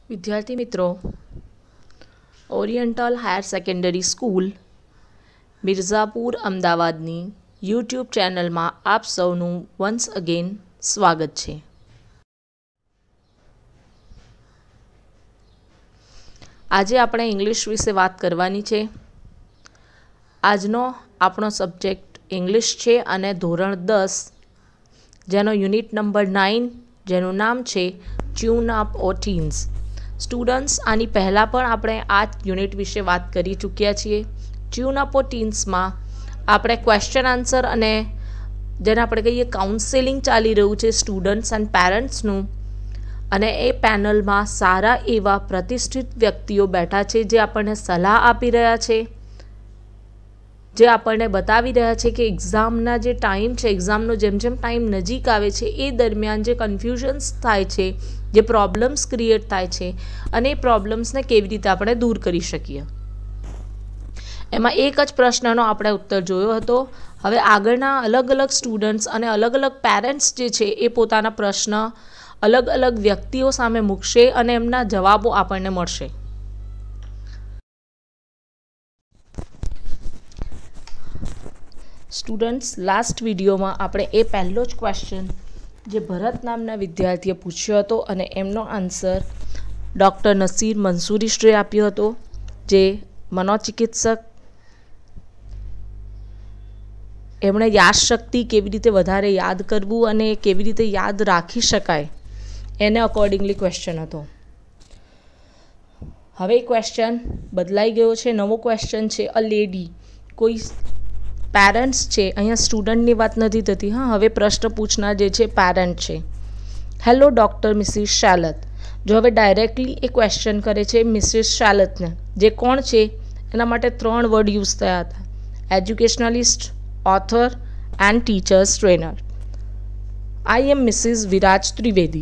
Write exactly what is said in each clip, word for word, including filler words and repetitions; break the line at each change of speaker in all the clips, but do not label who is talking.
વિદ્યાર્થી મિત્રો, oriental higher secondary school Mirzapur અમદાવાદની યુટ્યુબ ચેનલમાં આપ સૌનું વન્સ અગેન સ્વાગત છે. આજે આપણે ઇંગ્લિશ વિશે વાત કરવાની છે. આજનો આપણો સબ્જેક્ટ ઇંગ્લિશ છે અને ધોરણ દસ જેનો યુનિટ નંબર નાઇન જેનું નામ છે ટ્યુન અપ ઓર ટીન્સ. સ્ટુડન્ટ્સ, આની પહેલાં પણ આપણે આ યુનિટ વિશે વાત કરી ચૂક્યા છીએ. ટ્યુન અપ ઓર ટીન્સમાં આપણે ક્વેશ્ચન આન્સર અને જેને આપણે કહીએ કાઉન્સેલિંગ ચાલી રહ્યું છે સ્ટુડન્ટ્સ એન્ડ પેરેન્ટ્સનું, અને એ પેનલમાં સારા એવા પ્રતિષ્ઠિત વ્યક્તિઓ બેઠા છે જે આપણને સલાહ આપી રહ્યા છે, જે આપણને બતાવી રહ્યા છે કે એક્ઝામના જે ટાઈમ છે, એક્ઝામનો જેમ જેમ ટાઈમ નજીક આવે છે એ દરમિયાન જે કન્ફ્યુઝન્સ થાય છે, જે પ્રોબ્લેમ્સ ક્રિએટ થાય છે અને એ પ્રોબ્લેમ્સને કેવી રીતે આપણે દૂર કરી શકીએ. એમાં એક જ પ્રશ્નનો આપણે ઉત્તર જોયો હતો. હવે આગળના અલગ અલગ સ્ટુડન્ટ્સ અને અલગ અલગ પેરેન્ટ્સ જે છે એ પોતાના પ્રશ્ન અલગ અલગ વ્યક્તિઓ સામે મૂકશે અને એમના જવાબો આપણને મળશે. સ્ટુડન્ટ્સ, લાસ્ટ વિડીયોમાં આપણે એ પહેલો જ ક્વેશ્ચન જે ભરત નામના વિદ્યાર્થીએ પૂછ્યો હતો અને એમનો આન્સર ડૉક્ટર નસીર મંસૂરી શ્રે આપ્યો હતો, જે મનોચિકિત્સક. એમણે યાદશક્તિ કેવી રીતે વધારે યાદ કરવું અને કેવી રીતે યાદ રાખી શકાય એને અકોર્ડિંગલી ક્વેશ્ચન હતો. હવે ક્વેશ્ચન બદલાઈ ગયો છે, નવો ક્વેશ્ચન છે. અ લેડી, કોઈ પેરેન્ટ્સ છે, અહીંયા સ્ટુડન્ટની વાત નથી થતી. હા, હવે પ્રશ્ન પૂછનાર જે છે પેરેન્ટ છે. Hello doctor Mrs Shelat. જો હવે ડાયરેક્ટલી એ ક્વેશ્ચન કરે છે મિસિસ શેલતને, જે કોણ છે એના માટે ત્રણ વર્ડ યુઝ થયા હતા: educationalist, author and teachers trainer. I am Mrs Viraj Trivedi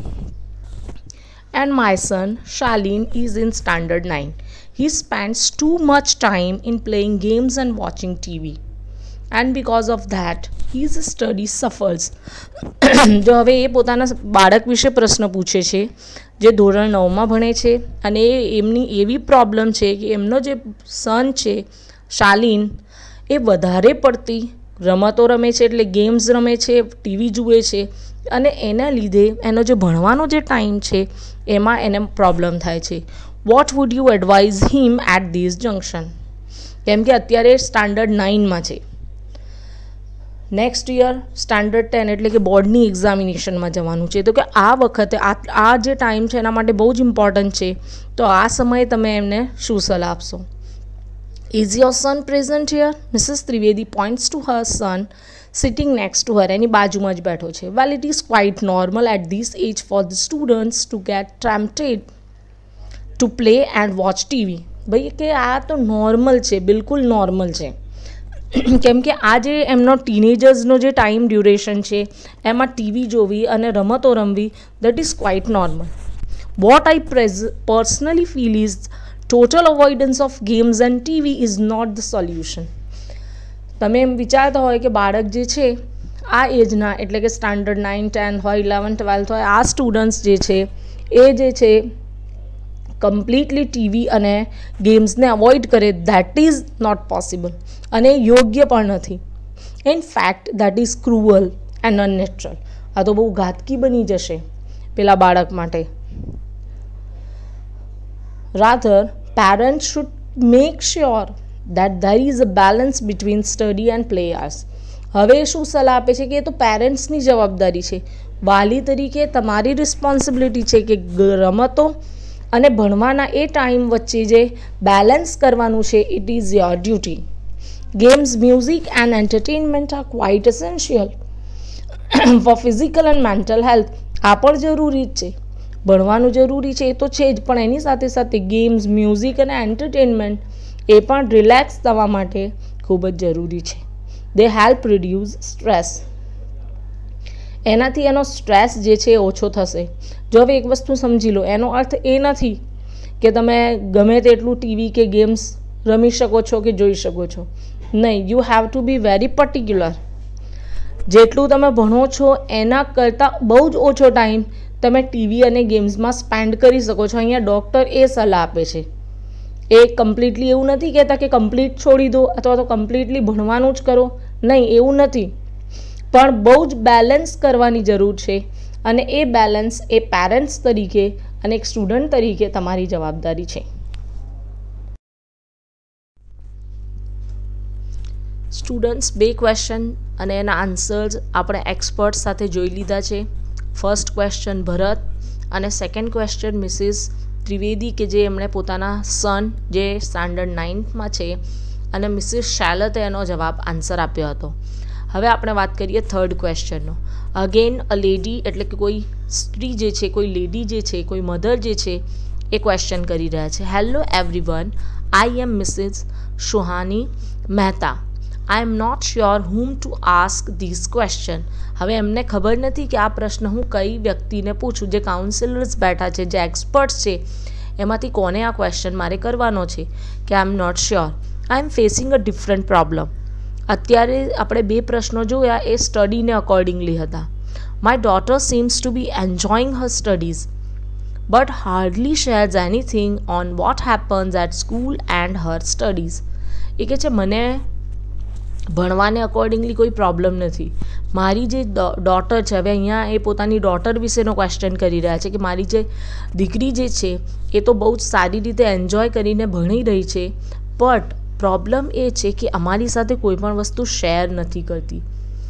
and my son Shalin is in standard nine. He spends too much time in playing games and watching T V, and because of that his study suffers. જો હવે એ પોતાના બાળક વિશે પ્રશ્ન પૂછે છે જે ધોરણ નવમાં ભણે છે અને એમની એવી પ્રોબ્લેમ છે કે એમનો જે સન છે શાલિન એ વધારે પડતી રમતો રમે છે, એટલે ગેમ્સ રમે છે, ટીવી જુએ છે, અને એના લીધે એનો જે ભણવાનો જે ટાઈમ છે એમાં એને પ્રોબ્લેમ થાય છે. What would you advise him at this junction? કેમ કે અત્યારે સ્ટાન્ડર્ડ નાઇનમાં છે, નેક્સ્ટ યર સ્ટાન્ડર્ડ ટેન એટલે કે બોર્ડની એક્ઝામિનેશનમાં જવાનું છે. તો કે આ વખતે આ આ જે ટાઈમ છે એના માટે બહુ જ ઇમ્પોર્ટન્ટ છે. તો આ સમયે તમે એમને શું સલાહ આપશો? Is your son present here? Mrs Trivedi points to her son sitting next to her. એની બાજુમાં જ બેઠો છે. Well, it is quite normal at this age for the students to get tempted to play and watch TV. ભાઈ કે આ તો normal છે, બિલકુલ નોર્મલ છે. કેમ કે આ જે એમનો ટીનેજર્સનો જે ટાઈમ ડ્યુરેશન છે એમાં ટીવી જોવી અને રમતો રમવી, that is quite normal. What I pres personally feel is total avoidance of games and TV is not the solution. તમે એમ વિચારતા હોય કે બાળક જે છે આ એજના, એટલે કે સ્ટાન્ડર્ડ નાઇન ટેન હોય, ઇલેવન ટ્વેલ્થ હોય, આ સ્ટુડન્ટ્સ જે છે એ જે છે કમ્પ્લીટલી ટીવી અને ગેમ્સને અવોઇડ કરે, દેટ ઇઝ નોટ પોસિબલ, અને યોગ્ય પણ નથી. In fact that is cruel and unnatural. આ તો બહુ ઘાતકી બની જશે પેલા બાળક માટે. Rather parents should make sure that there is a balance between study and play hours. હવે શું સલાહ આપે છે કે એ તો પેરેન્ટ્સની જવાબદારી છે. વાલી તરીકે તમારી રિસ્પોન્સિબિલિટી છે કે રમતો અને ભણવાના એ ટાઈમ વચ્ચે જે બેલેન્સ કરવાનું છે, it is your duty. Games, music and entertainment are quite essential for physical and mental health. આ પણ જરૂરી જ છે, ભણવાનું જરૂરી છે એ તો છે જ, પણ એની સાથે સાથે ગેમ્સ, મ્યુઝિક અને એન્ટરટેનમેન્ટ એ પણ રિલેક્સ થવા માટે ખૂબ જ જરૂરી છે. They help reduce stress. એનાથી એનો સ્ટ્રેસ જે છે એ ઓછો થશે. જો હવે એક વસ્તુ સમજી લો, એનો અર્થ એ નથી કે તમે ગમે તેટલું ટીવી કે ગેમ્સ રમી શકો છો કે જોઈ શકો છો. નહીં, you have to be very particular. જેટલું તમે ભણો છો એના કરતાં બહુ જ ઓછો ટાઈમ તમે ટીવી અને ગેમ્સમાં સ્પેન્ડ કરી શકો છો. અહીંયા ડૉક્ટર એ સલાહ આપે છે. એ કમ્પ્લીટલી એવું નથી કહેતા કે કમ્પ્લીટ છોડી દો અથવા તો કમ્પ્લીટલી ભણવાનું જ કરો. નહીં, એવું નથી, પણ બહુ જ બેલેન્સ કરવાની જરૂર છે. અને એ બેલેન્સ એ પેરેન્ટ્સ તરીકે અને એક સ્ટુડન્ટ તરીકે તમારી જવાબદારી છે. સ્ટુડન્ટ્સ, બે ક્વેશ્ચન અને એના આન્સર્સ આપણે એક્સપર્ટ સાથે જોઈ લીધા છે. ફર્સ્ટ ક્વેશ્ચન ભરત અને સેકન્ડ ક્વેશ્ચન મિસિસ ત્રિવેદી કે જે એમણે પોતાના સન જે સ્ટાન્ડર્ડ નાઇન્થમાં છે અને મિસિસ શૈલતે એનો જવાબ આન્સર આપ્યો હતો. હવે આપણે વાત કરીએ થર્ડ ક્વેશ્ચનનો. અગેન અ લેડી એટલે કે કોઈ સ્ત્રી જે છે, કોઈ લેડી જે છે, કોઈ મધર જે છે એ ક્વેશ્ચન કરી રહ્યા છે. Hello everyone, I am Mrs Suhani Mehta. I am not sure whom to ask this question. હવે એમને ખબર નથી કે આ પ્રશ્ન હું કઈ વ્યક્તિને પૂછું. જે કાઉન્સિલર્સ બેઠા છે, જે એક્સપર્ટ્સ છે, એમાંથી કોને આ ક્વેશ્ચન મારે કરવાનો છે કે I am not sure. I am facing a different problem. અત્યારે આપણે બે પ્રશ્નો જોયા એ સ્ટડીને અકોર્ડિંગલી હતા. My daughter seems to be enjoying her studies but hardly shares anything on what happens at school and her studies. એ કહે છે મને ભણવાને અકોર્ડિંગલી કોઈ પ્રોબ્લેમ નથી. મારી જે ડોટર છે, હવે અહીંયા એ પોતાની ડોટર વિશેનો ક્વેશ્ચન કરી રહ્યા છે કે મારી જે દીકરી જે છે એ તો બહુ જ સારી રીતે એન્જોય કરીને ભણી રહી છે, બટ પ્રોબ્લેમ એ છે કે અમારી સાથે કોઈ પણ વસ્તુ શેર નથી કરતી.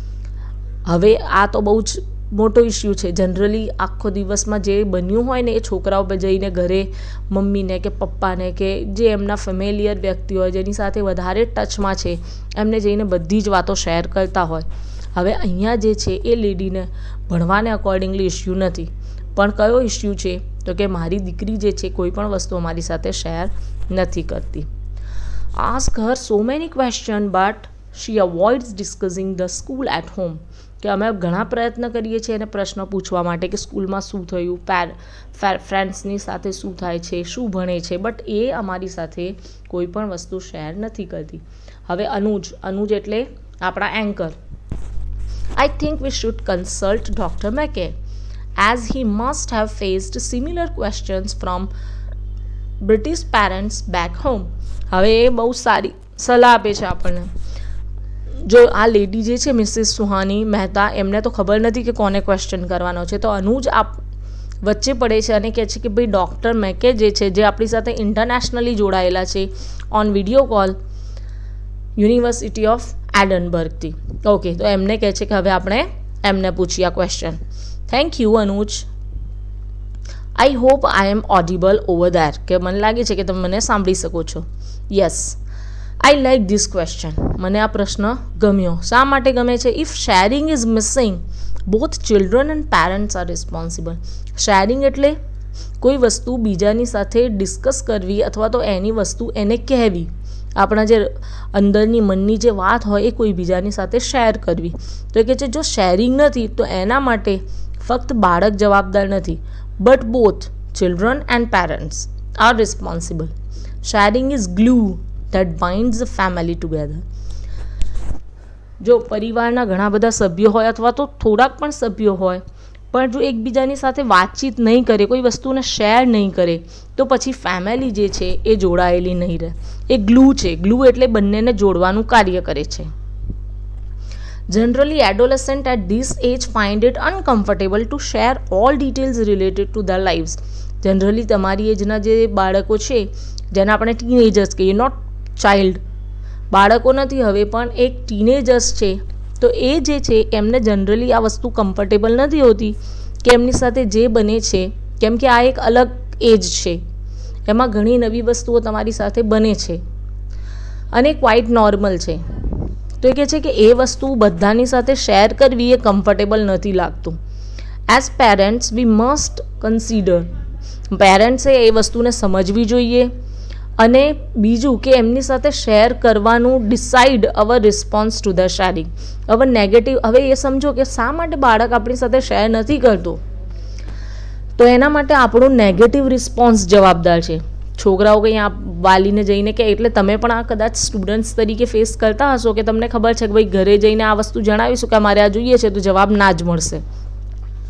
હવે આ તો બહુ જ મોટો ઇસ્યુ છે. જનરલી આખો દિવસમાં જે બન્યું હોય ને એ છોકરાઓ પર જઈને ઘરે મમ્મીને કે પપ્પાને કે જે એમના ફેમિલિયર વ્યક્તિ હોય, જેની સાથે વધારે ટચમાં છે, એમને જઈને બધી જ વાતો શેર કરતા હોય. હવે અહીંયા જે છે એ લેડીને ભણવાને અકોર્ડિંગલી ઇસ્યુ નથી, પણ કયો ઇસ્યુ છે તો કે મારી દીકરી જે છે કોઈ પણ વસ્તુ અમારી સાથે શેર નથી કરતી. Ask her so many question but she avoids discussing the school at home. કે અમે ઘણા પ્રયત્ન કરીએ છીએ એને પ્રશ્ન પૂછવા માટે કે સ્કૂલમાં શું થયું, પેર ફ્રેન્ડ્સની સાથે શું થાય છે, શું ભણે છે, બટ એ અમારી સાથે કોઈ પણ વસ્તુ શેર નથી કરતી. હવે અનુજ અનુજ એટલે આપણા anchor. I think we should consult doctor Mackay as he must have faced similar questions from British parents back home. હવે એ બહુ સારી સલાહ આપે છે આપણને. જો આ લેડી જે છે મિસિસ સુહાની મહેતા, એમને તો ખબર નથી કે કોને ક્વેશ્ચન કરવાનો છે, તો અનુજ આપ વચ્ચે પડે છે અને કહે છે કે ભાઈ ડૉક્ટર મેકે જે છે, જે આપણી સાથે ઇન્ટરનેશનલી જોડાયેલા છે on video call university of એડનબર્ગથી. ઓકે, તો એમને કહે છે કે હવે આપણે એમને પૂછીએ આ question. Thank you Anuj. I hope I am audible over there. કે મને લાગે છે કે તમે મને સાંભળી શકો છો. Yes, I like this question. મને આ પ્રશ્ન ગમ્યો. શા માટે ગમે છે? If sharing is missing both children and parents are responsible. Sharing એટલે કોઈ વસ્તુ બીજાની સાથે ડિસ્કસ કરવી અથવા તો એની વસ્તુ એને કહેવી. આપણા જે અંદરની મનની જે વાત હોય એ કોઈ બીજાની સાથે શેર કરવી. તો એ કહે છે જો શેરિંગ નથી તો એના માટે ફક્ત બાળક જવાબદાર નથી, but both children and parents are responsible. Sharing is glue that binds the family together. જો પરિવારના ઘણા બધા સભ્યો હોય અથવા તો થોડાક પણ સભ્યો હોય, પણ જો એકબીજાની સાથે વાતચીત નહીં કરે, કોઈ વસ્તુને શેર નહીં કરે, તો પછી ફેમિલી જે છે એ જોડાયેલી નહીં રહે. એ ગ્લુ છે. ગ્લુ એટલે બંનેને જોડવાનું કાર્ય કરે છે. Generally, adolescents at this age find it uncomfortable to share all details related to their lives. Generally, તમારી એજના જે બાળકો છે, જેને આપણે ટીનેજર્સ કહીએ, નોટ ચાઇલ્ડ, બાળકો નથી હવે પણ એક ટીનેજર્સ છે, તો એ જે છે એમને જનરલી આ વસ્તુ કમ્ફર્ટેબલ નથી હોતી કે એમની સાથે જે બને છે, કેમ કે આ એક અલગ એજ છે, એમાં ઘણી નવી વસ્તુઓ તમારી સાથે બને છે અને ક્વાઇટ નોર્મલ છે. તો એ કહે છે કે એ વસ્તુ બધાની સાથે શેર કરવી એ કમ્ફર્ટેબલ નથી લાગતું. As parents we must consider. પેરેન્ટ્સે એ વસ્તુને સમજવી જોઈએ અને બીજું કે એમની સાથે શેર કરવાનું decide our response to the sharing. હવે નેગેટિવ, હવે એ સમજો કે શા માટે બાળક આપણી સાથે શેર નથી કરતો, તો એના માટે આપણો નેગેટિવ રિસ્પોન્સ જવાબદાર છે. છોકરાઓ કંઈ આ વાલીને જઈને કે, એટલે તમે પણ આ કદાચ સ્ટુડન્ટ્સ તરીકે ફેસ કરતા હશો કે તમને ખબર છે કે ભાઈ ઘરે જઈને આ વસ્તુ જણાવીશું કે મારે આ જોઈએ છે તો જવાબ ના જ મળશે.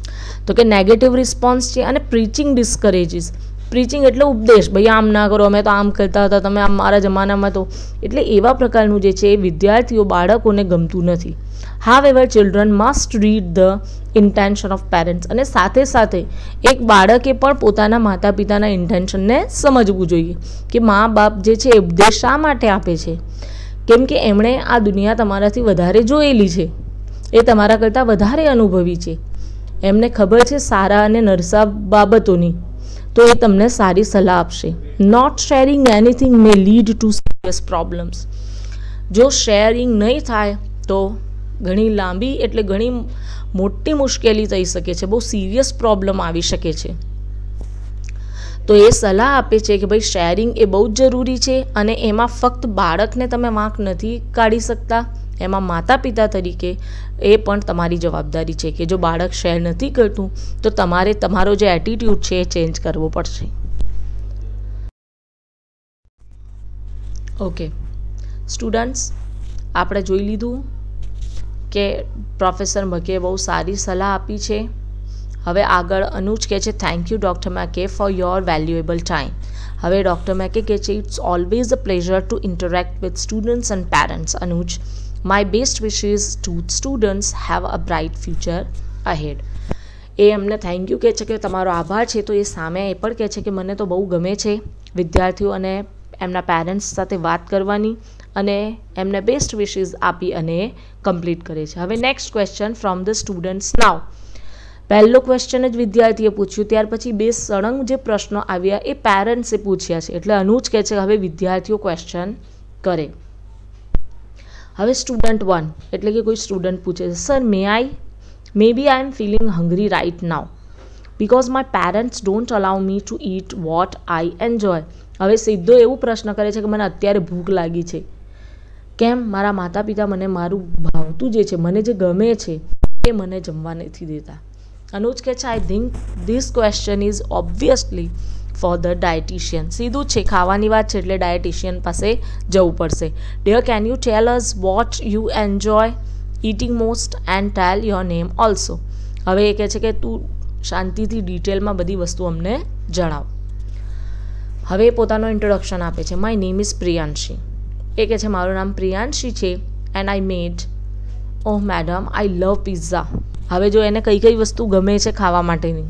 તો કે નેગેટિવ રિસ્પોન્સ છે. અને પ્રીચિંગ ડિસ્કરેજીસ. પ્રીચિંગ એટલે ઉપદેશ, ભાઈ આમ ના કરો, અમે તો આમ કરતા હતા, તમે આમ મારા જમાનામાં તો, એટલે એવા પ્રકારનું જે છે એ વિદ્યાર્થીઓ બાળકોને ગમતું નથી. However children must read the intention of parents. અને સાથે સાથે એક બાળકે પણ પોતાના માતા પિતાના ઇન્ટેન્શનને સમજવું જોઈએ કે મા બાપ જે છે એ ઉપદેશ શા માટે આપે છે. કેમ કે એમણે આ દુનિયા તમારાથી વધારે જોયેલી છે, એ તમારા કરતાં વધારે અનુભવી છે, એમને ખબર છે સારા અને નરસા બાબતોની, તો એ તમને સારી સલાહ આપશે. Not sharing anything may lead to serious problems. જો શેરિંગ નહીં થાય તો ઘણી લાંબી એટલે ઘણી મોટી મુશ્કેલી થઈ શકે છે, બહુ સિરિયસ પ્રોબ્લેમ આવી શકે છે. તો એ સલાહ આપે છે કે ભાઈ શેરિંગ એ બહુ જ જરૂરી છે, અને એમાં ફક્ત બાળકને તમે વાંક નથી કાઢી શકતા, એમાં માતા પિતા તરીકે એ પણ તમારી જવાબદારી છે કે જો બાળક શેર નથી કરતું તો તમારે તમારો જે એટીટ્યૂડ છે એ ચેન્જ કરવો પડશે. ઓકે સ્ટુડન્ટ્સ, આપણે જોઈ લીધું કે પ્રોફેસર મકે બહુ સારી સલાહ આપી છે. હવે આગળ અનુજ કહે છે thank you doctor Mackay for your valuable time. હવે ડૉક્ટર મેકે કહે છે it's always a pleasure to interact with students and parents. Anuj, my best wishes to students have a bright future ahead. એ એમને થેન્ક યુ કહે છે કે તમારો આભાર છે, તો એ સામે એ પણ કહે છે કે મને તો બહુ ગમે છે વિદ્યાર્થીઓ અને એમના પેરેન્ટ્સ સાથે વાત કરવાની, અને એમને બેસ્ટ વિશિસ આપી અને એ કમ્પ્લીટ કરે છે. હવે next question from the students now. પહેલો ક્વેશ્ચન જ વિદ્યાર્થીએ પૂછ્યું, ત્યાર પછી બે સળંગ જે પ્રશ્નો આવ્યા એ પેરેન્ટ્સે પૂછ્યા છે, એટલે અનુજ કહે છે હવે વિદ્યાર્થીઓ ક્વેશ્ચન કરે. હવે સ્ટુડન્ટ વન એટલે કે કોઈ સ્ટુડન્ટ પૂછે છે sir may I may be I am feeling hungry right now because my parents don't allow me to eat what I enjoy. હવે સીધો એવું પ્રશ્ન કરે છે કે મને અત્યારે ભૂખ લાગી છે, કેમ? મારા માતા પિતા મને મારું ભાવતું જે છે, મને જે ગમે છે એ મને જમવા નથી દેતા. અનુજ કહે છે I think this question is obviously for the dietitian. સીધું જ છે, ખાવાની વાત છે એટલે ડાયટિશિયન પાસે જવું પડશે. Dear can you tell us what you enjoy eating most and tell your name also. હવે એ કહે છે કે તું શાંતિથી ડિટેલમાં બધી વસ્તુ અમને જણાવ. હવે પોતાનો ઇન્ટ્રોડક્શન આપે છે. My name is Priyanshi. એ કહે છે મારું નામ પ્રિયાંશી છે and I made oh madam I love pizza. હવે જો એને કઈ કઈ વસ્તુ ગમે છે ખાવા માટેની,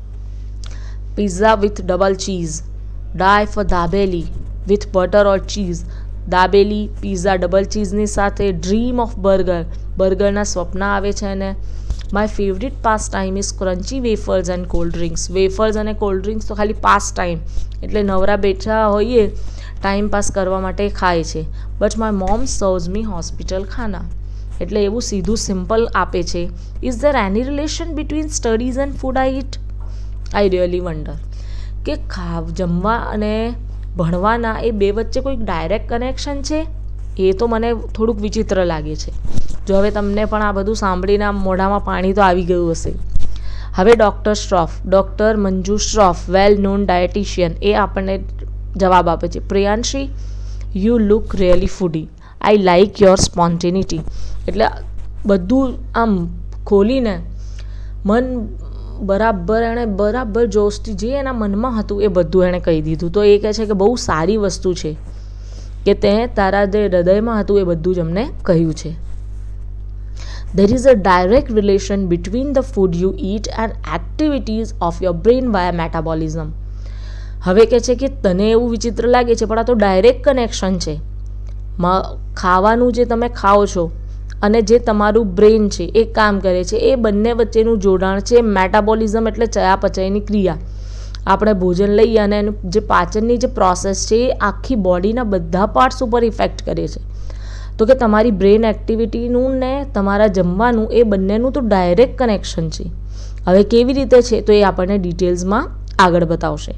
pizza with double cheese, die for dabeli with butter or cheese, dabeli pizza double ચીઝની સાથે, ડ્રીમ ઓફ બર્ગર, બર્ગરના સ્વપ્ન આવે છે એને. My favourite pastime is crunchy wafers and cold drinks. Wafers અને કોલ્ડ ડ્રિંક્સ તો ખાલી પાસ ટાઈમ એટલે નવરા બેઠા હોઈએ ટાઈમ પાસ કરવા માટે ખાય છે. But my mom serves me hospital ખાના. એટલે એવું સીધું સિમ્પલ આપે છે. Is there any relation between studies and food I eat? I really wonder કે ખાવ જમવા અને ભણવાના એ બે વચ્ચે કોઈક ડાયરેક્ટ કનેક્શન છે? એ તો મને થોડુંક વિચિત્ર લાગે છે. જો હવે તમને પણ આ બધું સાંભળીને આમ મોઢામાં પાણી તો આવી ગયું હશે. હવે doctor Shroff, doctor Manju Shroff, well known dietitian, એ આપણને જવાબ આપે છે Priyanshi you look really foodie, I like your spontaneity. એટલે બધું આમ ખોલીને મન બરાબર એણે બરાબર જોશથી જે એના મનમાં હતું એ બધું એણે કહી દીધું. તો એ કહે છે કે બહુ સારી વસ્તુ છે કે તે તારા જે હૃદયમાં હતું એ બધું જ અમને કહ્યું છે. There is a direct relation between the food you eat and activities of your brain via metabolism. હવે કહે છે કે તને એવું વિચિત્ર લાગે છે પણ આ તો ડાયરેક્ટ કનેક્શન છે. ખાવાનું જે તમે ખાઓ છો અને જે તમારું બ્રેન છે એ કામ કરે છે, એ બંને વચ્ચેનું જોડાણ છે મેટાબોલિઝમ એટલે ચયાપચયની ક્રિયા. આપણે ભોજન લઈએ અને એનું જે પાચનની જે પ્રોસેસ છે એ આખી બોડીના બધા પાર્ટ્સ ઉપર ઇફેક્ટ કરે છે. તો કે તમારી બ્રેન એક્ટિવિટીનું ને તમારા જમવાનું એ બંનેનું તો ડાયરેક્ટ કનેક્શન છે. હવે કેવી રીતે છે તો એ આપણને ડિટેલ્સમાં આગળ બતાવશે.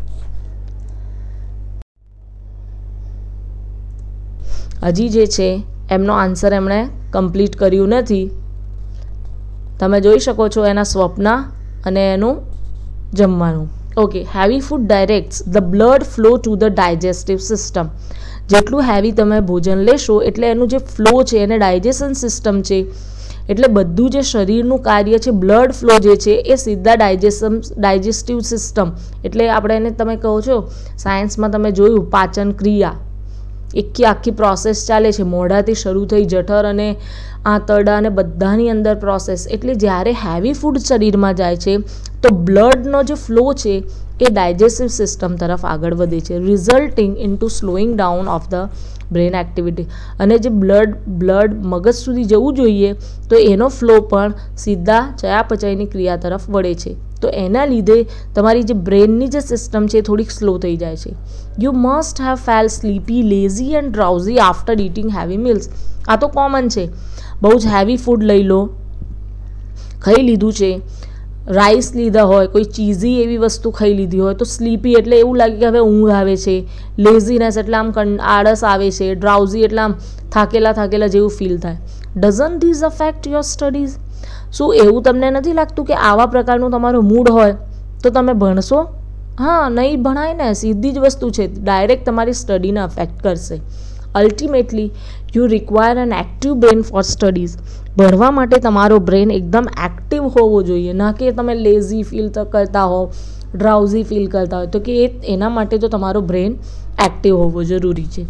હજી જે છે એમનો આન્સર એમણે કમ્પ્લીટ કર્યું નથી. તમે જોઈ શકો છો એના સ્વપ્ન અને એનું જમવાનું. Okay, heavy food directs the blood flow to the digestive system. જેટલું હેવી તમે ભોજન લેશો એટલે એનું જે ફ્લો છે એને ડાયજેશન સિસ્ટમ છે એટલે બધું જે શરીરનું કાર્ય છે, બ્લડ ફ્લો જે છે એ સીધા ડાયજેશન ડાયજેસ્ટિવ સિસ્ટમ એટલે આપણે એને તમે કહો છો સાયન્સમાં તમે જોયું પાચન ક્રિયા, એકી આખી પ્રોસેસ ચાલે છે, મોઢાથી શરૂ થઈ જઠર અને આંતરડા અને બધાની અંદર પ્રોસેસ. એટલે જ્યારે હેવી ફૂડ શરીરમાં જાય છે તો બ્લડનો જે ફ્લો છે એ ડાયજેસ્ટિવ સિસ્ટમ તરફ આગળ વધે છે, resulting into slowing down of the brain activity. અને જે બ્લડ બ્લડ મગજ સુધી જવું જોઈએ તો એનો ફ્લો પણ સીધા ચયાપચયની ક્રિયા તરફ વળે છે. તો એના લીધે તમારી જે બ્રેનની જે સિસ્ટમ છે એ થોડીક સ્લો થઈ જાય છે. You must have fell sleepy, lazy and drowsy after eating heavy meals. આ તો કોમન છે. બહુ જ હેવી ફૂડ લઈ લો, ખાઈ લીધું છે, રાઈસ લીધા હોય, કોઈ ચીઝી એવી વસ્તુ ખાઈ લીધી હોય તો સ્લીપી એટલે એવું લાગે કે હવે ઊંઘ આવે છે, લેઝીનેસ એટલે આમ આળસ આવે છે, ડ્રાઉઝી એટલે આમ થાકેલા થાકેલા જેવું ફીલ થાય. Doesn't these affect your studies? શું એવું તમને નથી લાગતું કે આવા પ્રકારનું તમારું મૂડ હોય તો તમે ભણશો? હા, નહીં ભણાય ને, સીધી જ વસ્તુ છે, ડાયરેક્ટ તમારી સ્ટડીને અફેક્ટ કરશે. Ultimately you require an active brain for studies. ભણવા માટે તમારો બ્રેન એકદમ એક્ટિવ હોવો જોઈએ, ના કે તમે લેઝી ફીલ કરતા હો, ડ્રાઉઝી ફીલ કરતા હોય. તો કે એ એના માટે તો તમારો બ્રેન એક્ટિવ હોવો જરૂરી છે.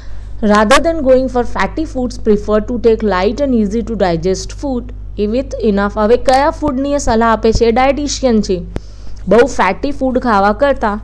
Rather than going for fatty foods prefer to take light and easy to digest food a with enough. હવે કયા ફૂડની એ સલાહ આપે છે? ડાયટિશિયન છે. બહુ ફેટી ફૂડ ખાવા કરતાં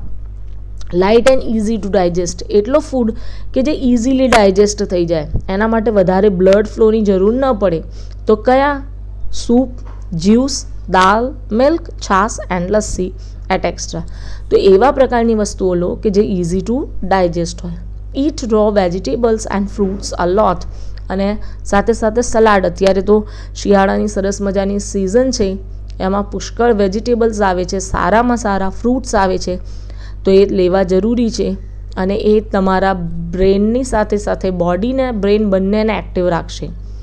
light and easy to digest એટલો ફૂડ કે જે ઇઝીલી ડાયજેસ્ટ થઈ જાય, એના માટે વધારે બ્લડ ફ્લોની જરૂર ન પડે. તો કયા? સૂપ, જ્યુસ, દાળ, મિલ્ક, છાશ એન્ડ લસ્સી એટ એક્સ્ટ્રા. તો એવા પ્રકારની વસ્તુઓ લો કે જે ઇઝી ટુ ડાયજેસ્ટ હોય. Eat raw vegetables and fruits a lot. અને સાથે સાથે સલાડ. અત્યારે તો શિયાળાની સરસ મજાની સિઝન છે, એમાં પુષ્કળ વેજીટેબલ્સ આવે છે, સારામાં સારા ફ્રૂટ્સ આવે છે, તો એ લેવા જરૂરી છે. અને એ તમારા બ્રેનની સાથે સાથે બોડીને બ્રેન બંનેને એક્ટિવ રાખશે.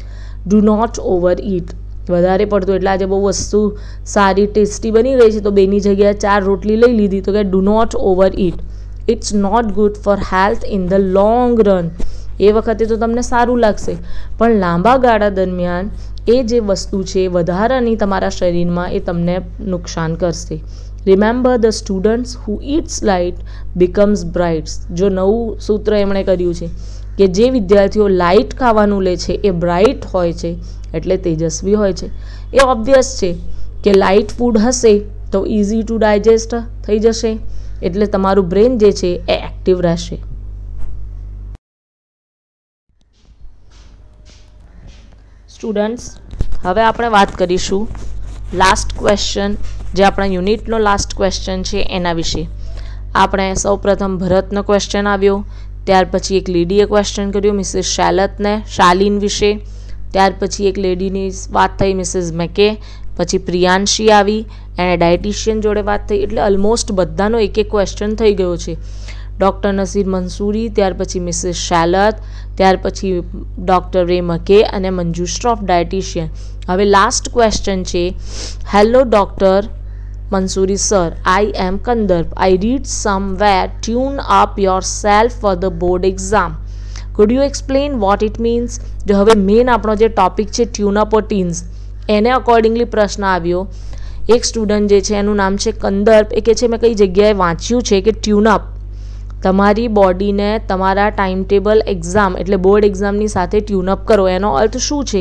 Do not overeat. વધારે પડતું એટલે આજે બહુ વસ્તુ સારી ટેસ્ટી બની ગઈ છે તો બેની જગ્યાએ ચાર રોટલી લઈ લીધી, તો કે do not overeat. It's not good for health in the long run. એ વખતે તો તમને સારું લાગશે, પણ લાંબા ગાળા દરમિયાન એ જે વસ્તુ છે વધારાની તમારા શરીરમાં એ તમને નુકસાન કરશે. Remember the students who eats light becomes brights. જો નવું સૂત્ર એમણે કર્યું છે કે જે વિદ્યાર્થીઓ લાઇટ ખાવાનું લે છે એ બ્રાઇટ હોય છે, એટલે તેજસ્વી હોય છે. એ ઓબ્વિયસ છે કે લાઇટ ફૂડ હશે તો ઇઝી ટુ ડાયજેસ્ટ થઈ જશે, એટલે તમારું બ્રેન જે છે એ એક્ટિવ રહેશે. સ્ટુડન્ટ્સ, હવે આપણે વાત કરીશું લાસ્ટ ક્વેશ્ચન, જે આપણા યુનિટનો લાસ્ટ ક્વેશ્ચન છે એના વિશે. આપણે સૌપ્રથમ ભરતનો ક્વેશ્ચન આવ્યો, ત્યાર પછી એક લેડીએ ક્વેશ્ચન કર્યો મિસિસ શેલતને શાલીન વિશે, ત્યાર પછી એક લેડીની વાત થઈ મિસિસ મેકે, પછી પ્રિયાંશી આવી, એણે ડાયટિશિયન જોડે વાત થઈ. એટલે ઓલમોસ્ટ બધાનો એક એક ક્વેશ્ચન થઈ ગયો છે. ડૉક્ટર નસીર મંસૂરી, ત્યાર પછી મિસિસ શેલત, ત્યાર પછી ડૉક્ટર રે મકે અને મંજુ શ્રોફ ડાયટિશિયન. હવે લાસ્ટ ક્વેશ્ચન છે, hello doctor Mansuri sir, I am Kandarp. I read somewhere tune up yourself for the board exam. Could you explain what it means? જો હવે મેઇન આપણો જે ટોપિક છે ટ્યુન અપ ઓર teens, એને accordingly પ્રશ્ન આવ્યો. એક સ્ટુડન્ટ જે છે એનું નામ છે કંદર્પ, એ કહે છે મેં કઈ જગ્યાએ વાંચ્યું છે કે ટ્યુન અપ તમારી બોડીને તમારા ટાઈમ ટેબલ એક્ઝામ એટલે બોર્ડ એક્ઝામની સાથે ટ્યુન અપ કરો. એનો અર્થ શું છે?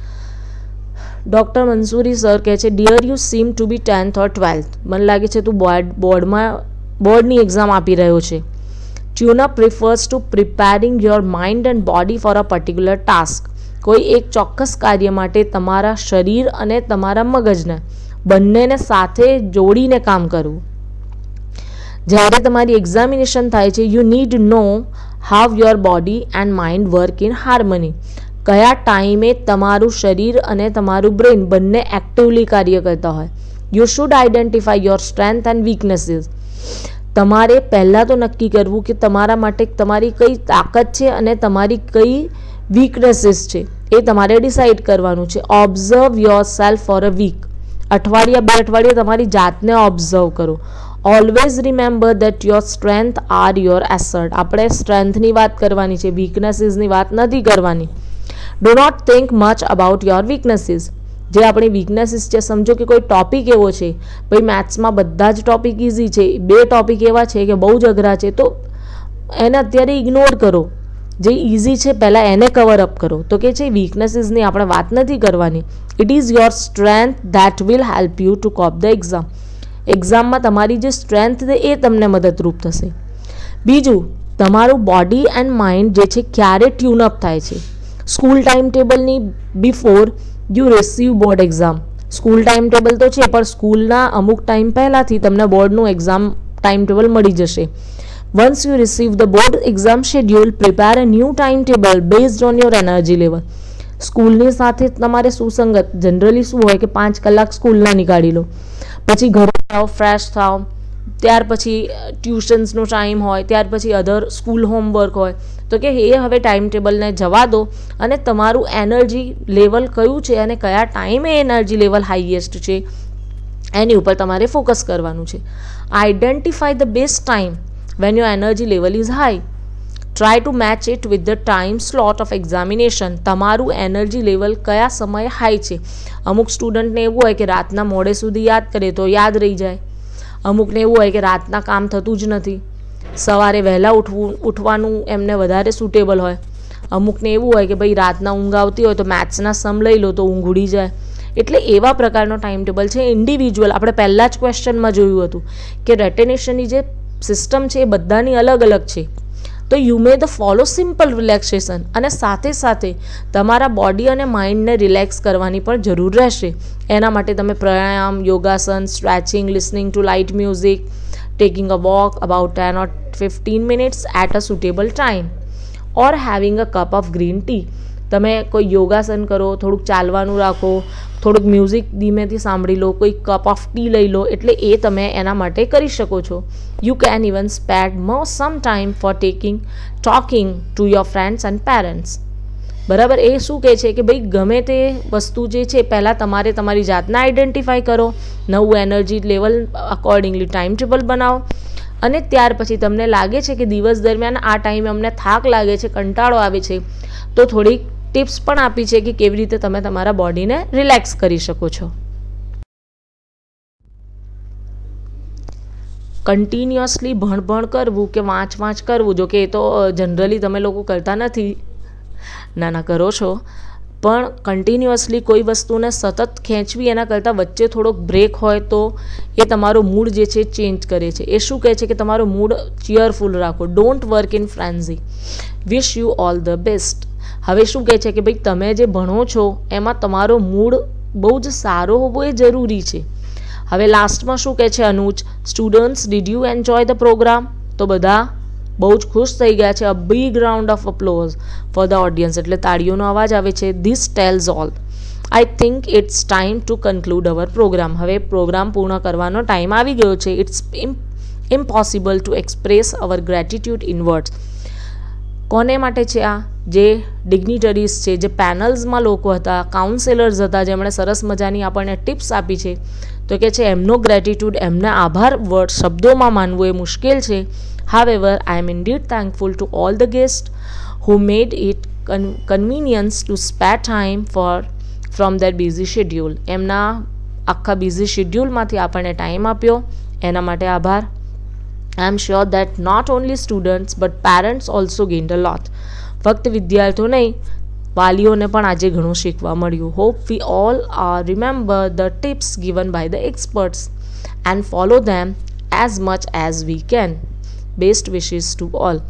ડૉક્ટર મંસૂરી સર કહે છે, dear you seem to be tenth or twelfth. મને લાગે છે તું બોર્ડ બોર્ડમાં બોર્ડની એક્ઝામ આપી રહ્યો છે. Tune up prefers to preparing your mind and body for a particular task. કોઈ એક ચોક્કસ કાર્ય માટે તમારા શરીર અને તમારા મગજને બંનેને સાથે જોડીને કામ કરવું. જ્યારે તમારી એક્ઝામિનેશન થાય છે, you need know how your body and mind work in harmony. કયા ટાઈમે તમારું શરીર અને તમારું બ્રેન બંને એક્ટિવલી કાર્ય કરતા હોય. You should identify your strength and weaknesses. તમારે પહેલાં તો નક્કી કરવું કે તમારા માટે તમારી કઈ તાકાત છે અને તમારી કઈ વીકનેસીસ છે, એ તમારે ડિસાઇડ કરવાનું છે. Observe yourself for a week. અઠવાડિયા બે અઠવાડિયા તમારી જાતને ઓબ્ઝર્વ કરો. Always remember that your strength are your asset. આપણે સ્ટ્રેન્થની વાત કરવાની છે, વીકનેસીસની વાત નથી કરવાની. Do not think much about your weaknesses. જે આપણી વીકનેસીસ છે, સમજો કે કોઈ ટોપિક એવો છે, ભાઈ મેથ્સમાં બધા જ ટોપિક ઇઝી છે, બે ટોપિક એવા છે કે બહુ જ અઘરા છે, તો એને અત્યારે ઇગ્નોર કરો. જે ઇઝી છે પહેલાં એને કવર અપ કરો. તો કે છે વીકનેસીસની આપણે વાત નથી કરવાની. It is your strength that will help you to cope the exam. એક્ઝામમાં તમારી જે સ્ટ્રેન્થ છે એ તમને મદદરૂપ થશે. બીજું, તમારું બોડી એન્ડ માઇન્ડ જે છે ક્યારે ટ્યુનઅપ થાય છે. સ્કૂલ ટાઈમ ટેબલની before you receive board exam. School time table તો છે, પણ સ્કૂલના અમુક ટાઈમ પહેલાંથી તમને બોર્ડનું એક્ઝામ ટાઈમ ટેબલ મળી જશે. Once you receive the board exam schedule, prepare a new timetable based on your energy level. સ્કૂલની સાથે તમારે સુસંગત જનરલી શું હોય કે પાંચ કલાક સ્કૂલના નીકાળી લો, પછી ઘરે જાઓ, ફ્રેશ થાઓ, ત્યાર પછી ટ્યુશન્સનો ટાઈમ હોય, ત્યાર પછી અધર સ્કૂલ હોમવર્ક હોય, તો કે એ હવે ટાઈમ ટેબલને જવા દો અને તમારું એનર્જી લેવલ કયું છે અને કયા ટાઈમે એનર્જી લેવલ હાઈએસ્ટ છે એની ઉપર તમારે ફોકસ કરવાનું છે. Identify the best time when your energy level is high. Try to match it with the time slot of examination. તમારું એનર્જી લેવલ કયા સમયે હાઈ છે. અમુક સ્ટુડન્ટને એવું હોય કે રાતના મોડે સુધી યાદ કરે તો યાદ રહી જાય. અમુકને એવું હોય કે રાતના કામ થતું જ નથી, સવારે વહેલા ઉઠવું ઉઠવાનું એમને વધારે સુટેબલ હોય. અમુકને એવું હોય કે ભાઈ રાતના ઊંઘ આવતી હોય તો મેથ્સના સમ લઈ લો તો ઊંઘ ઉડી જાય. એટલે એવા પ્રકારનો ટાઈમ ટેબલ છે. ઇન્ડિવિજ્યુઅલ આપણે પહેલાં જ ક્વેશ્ચનમાં જોયું હતું કે રેટેનેશનની જે સિસ્ટમ છે એ બધાની અલગ અલગ છે. તો you may the follow simple relaxation, અને સાથે સાથે તમારા બોડી અને માઇન્ડને રિલેક્સ કરવાની પણ જરૂર રહેશે. એના માટે તમે પ્રાણાયામ, યોગાસન, stretching, listening to light music, taking a walk about ten or fifteen minutes at a suitable time, or having a cup of green tea. તમે કોઈ યોગાસન કરો, થોડુંક ચાલવાનું રાખો, થોડુંક મ્યુઝિક ધીમેથી સાંભળી લો, કોઈ કપ ઓફ ટી લઈ લો, એટલે એ તમે એના માટે કરી શકો છો. You can even spend more some time for taking talking to your friends and parents. બરાબર. એ શું કહે છે કે ભાઈ ગમે તે વસ્તુ જે છે પહેલાં તમારે તમારી જાતને આઈડેન્ટિફાઈ કરો, નવું energy level accordingly time table બનાવો, અને ત્યાર પછી તમને લાગે છે કે દિવસ દરમિયાન આ ટાઈમે અમને થાક લાગે છે, કંટાળો આવે છે, તો થોડીક ટિપ્સ પણ આપી છે કે કેવી રીતે તમે તમારા બોડીને રિલેક્સ કરી શકો છો. કન્ટિન્યુઅસલી ભણ ભણ કરવું કે વાંચ વાંચ કરવું, જો કે એ તો જનરલી તમે લોકો કરતા નથી, ના ના કરો છો, પણ કન્ટિન્યુઅસલી કોઈ વસ્તુને સતત ખેંચવી એના કરતાં વચ્ચે થોડોક બ્રેક હોય તો એ તમારો મૂડ જે છે ચેન્જ કરે છે. એ શું કહે છે કે તમારો મૂડ ચીયરફુલ રાખો. Don't work in frenzy. Wish you all the best. હવે શું કહે છે કે ભાઈ તમે જે ભણો છો એમાં તમારો મૂડ બહુ જ સારો હોવો એ જરૂરી છે. હવે લાસ્ટમાં શું કહે છે Anuj, students did you enjoy the programme. તો બધા બહુ જ ખુશ થઈ ગયા છે. A big round of applause for the audience, એટલે તાળીઓનો અવાજ આવે છે. This tells all. I think it's time to conclude our programme. હવે પ્રોગ્રામ પૂર્ણ કરવાનો ટાઈમ આવી ગયો છે. It's impossible to express our gratitude in words. કોને માટે છે આ? જે ડિગ્નિટરીઝ છે, જે પેનલ્સમાં લોકો હતા, કાઉન્સેલર્સ હતા, જેમણે સરસ મજાની આપણને ટિપ્સ આપી છે. તો કે છે એમનો ગ્રેટિટ્યૂડ, એમને આભાર વર્ડ શબ્દોમાં માનવું એ મુશ્કેલ છે. However, I am indeed thankful to all the guests who made it con- convenience to spare time for from their busy schedule. એમના આખા બિઝી શેડ્યુલમાંથી આપણને ટાઈમ આપ્યો, એના માટે આભાર. I am sure that not only students but parents also gained a lot. ફક્ત વિદ્યાર્થીઓ નહીં, વાલીઓને પણ આજે ઘણું શીખવા મળ્યું. Hope we all are remember the tips given by the experts and follow them as much as we can. Best wishes to all.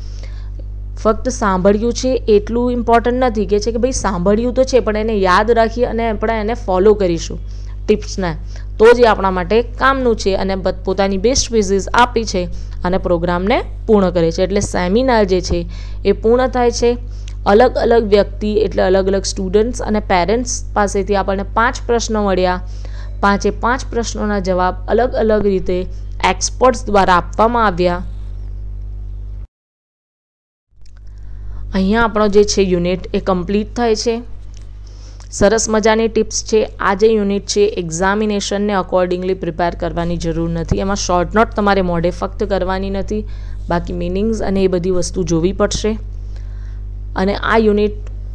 ફક્ત સાંભળ્યું છે એટલું ઇમ્પોર્ટન્ટ નથી, કે છે કે ભાઈ સાંભળ્યું તો છે પણ એને યાદ રાખીએ અને આપણે એને ફોલો કરીશું ટિપ્સને, તો જ એ આપણા માટે કામનું છે. અને પોતાની બેસ્ટ વિશિસ આપી છે અને પ્રોગ્રામને પૂર્ણ કરે છે. એટલે સેમિનાર જે છે એ પૂર્ણ થાય છે. અલગ અલગ વ્યક્તિ એટલે અલગ અલગ સ્ટુડન્ટ્સ અને પેરેન્ટ્સ પાસેથી આપણને પાંચ પ્રશ્નો મળ્યા. પાંચે પાંચ પ્રશ્નોના જવાબ અલગ અલગ રીતે એક્સપર્ટ્સ દ્વારા આપવામાં આવ્યા. અહીંયા આપણો જે છે યુનિટ એ કમ્પ્લીટ થાય છે. સરસ મજાની ટિપ્સ છે. આ જે યુનિટ છે એક્ઝામિનેશનને અકોર્ડિંગલી પ્રિપેર કરવાની જરૂર નથી. એમાં શોર્ટ નોટ તમારે મોઢે ફક્ત કરવાની નથી, બાકી મિનિંગ્સ અને એ બધી વસ્તુ જોવી પડશે. અને આ યુનિટ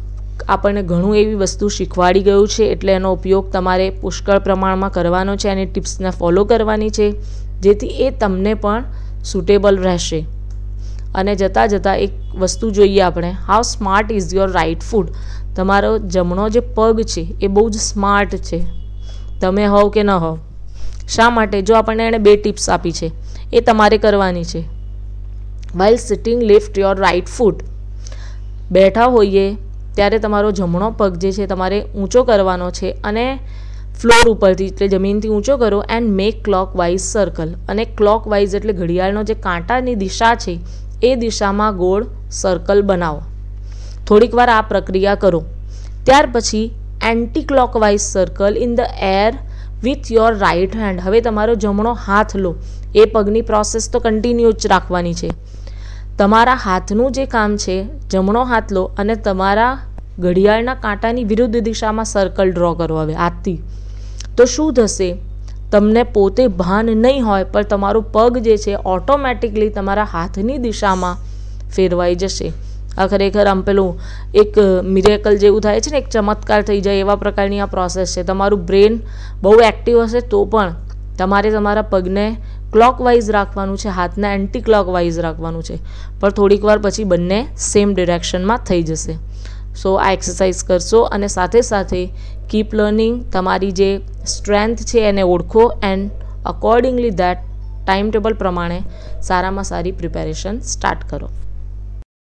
આપણને ઘણું એવી વસ્તુ શીખવાડી ગયું છે, એટલે એનો ઉપયોગ તમારે પુષ્કળ પ્રમાણમાં કરવાનો છે અને ટિપ્સને ફોલો કરવાની છે, જેથી એ તમને પણ સુટેબલ રહેશે. અને જતાં જતાં એક વસ્તુ જોઈએ આપણે, how smart is your right foot. તમારો જમણો જે પગ છે એ બહુ જ સ્માર્ટ છે, તમે હોવ કે ન હોવ. શા માટે? જો આપણને એણે બે ટિપ્સ આપી છે એ તમારે કરવાની છે. While sitting lift your right foot. બેઠા હોઈએ ત્યારે તમારો જમણો પગ જે છે તમારે ઊંચો કરવાનો છે અને ફ્લોર ઉપરથી એટલે જમીનથી ઊંચો કરો and make clockwise circle. અને ક્લોક વાઇઝ એટલે ઘડિયાળનો જે કાંટાની દિશા છે એ દિશામાં ગોળ સર્કલ બનાવો. થોડીક વાર આ પ્રક્રિયા કરો. ત્યાર પછી anti clockwise circle in the air with your right hand. હવે તમારો જમણો હાથ લો. એ પગની પ્રોસેસ તો કન્ટિન્યુ જ રાખવાની છે. તમારા હાથનું જે કામ છે, જમણો હાથ લો અને તમારા ઘડિયાળના કાંટાની વિરુદ્ધ દિશામાં સર્કલ ડ્રો કરો હવે હાથથી. તો શું થશે? તમને પોતે ભાન નહીં હોય પણ તમારો પગ જે છે ઓટોમેટિકલી તમારા હાથની દિશામાં ફેરવાઈ જશે. આ ખરેખર આમ પેલું એક મિરેકલ જેવું થાય છે ને, એક ચમત્કાર થઈ જાય એવા પ્રકારની આ પ્રોસેસ છે. તમારું બ્રેન બહુ એક્ટિવ હશે તો પણ તમારે તમારા પગને ક્લોકવાઇઝ રાખવાનું છે, હાથને એન્ટી ક્લોકવાઇઝ રાખવાનું છે, પણ થોડીક વાર પછી બંને સેમ ડિરેક્શનમાં થઈ જશે. સો આ એક્સરસાઇઝ કરશો અને સાથે સાથે કીપ લર્નિંગ. તમારી જે સ્ટ્રેન્થ છે એને ઓળખો and accordingly that time table પ્રમાણે સારામાં સારી પ્રિપેરેશન સ્ટાર્ટ કરો.